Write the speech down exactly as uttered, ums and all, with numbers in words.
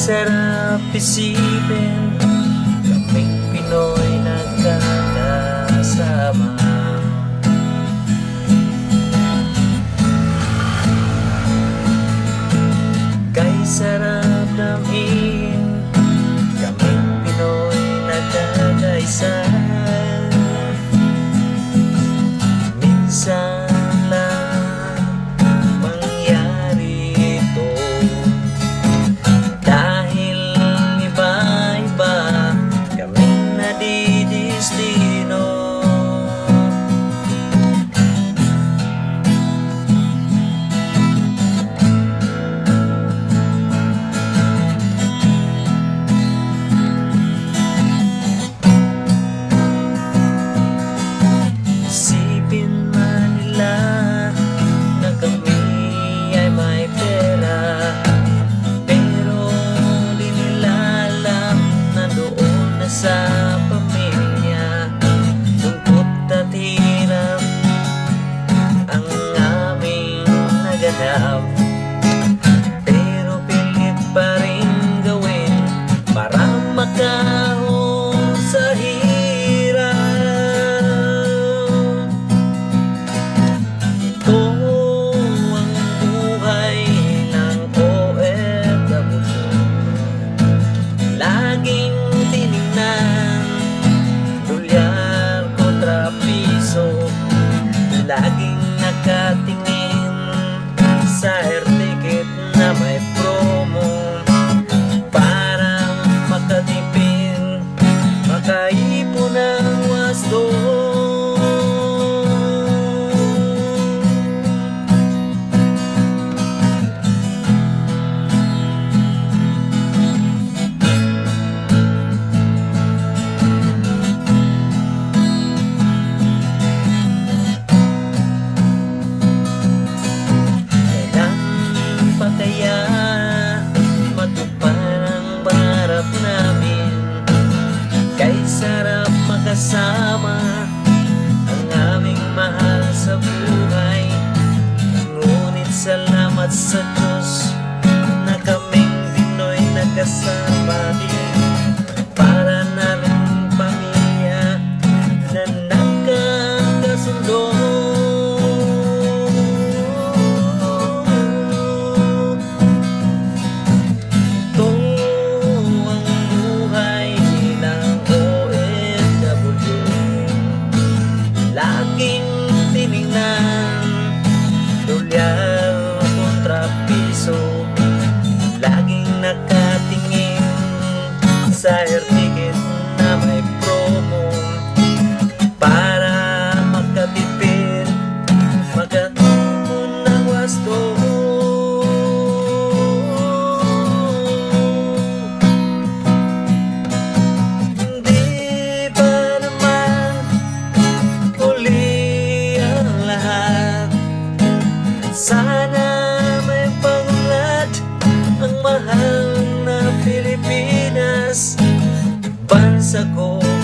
sarap isipin, kaming Pinoy nagkakasama. Kay sarap namin, kaming Pinoy nagkakaisa. Minsan lang mangyari ito, dahil iba-iba kaming nadidistino. Isipin man nila na kami ay may pera, pero di nila alam na doon na sa pamilya, lungkot at hirap ang aming naganap. Pero pilit pa rin gawin para makahon sa hirap. Ito ang buhay ng O F W, laging tinignan dolyar kontra piso, laging nakatingin sa air ticket na may promo, para makatipid, makaipon ng wasto. Kaya matupad ang pangarap namin, kay sarap makasama ang aming mahal sa buhay. Ngunit salamat sa Diyos na kaming Pinoy nagkasama din, para na rin pamilya na nagkakasundo. Laging tinignan dolyar kontra piso, laging nakatingin sa air ticket na may promo, para makatipid, makatipon ng wasto. Sana may pangulat ang mahal na Pilipinas, bansa ko.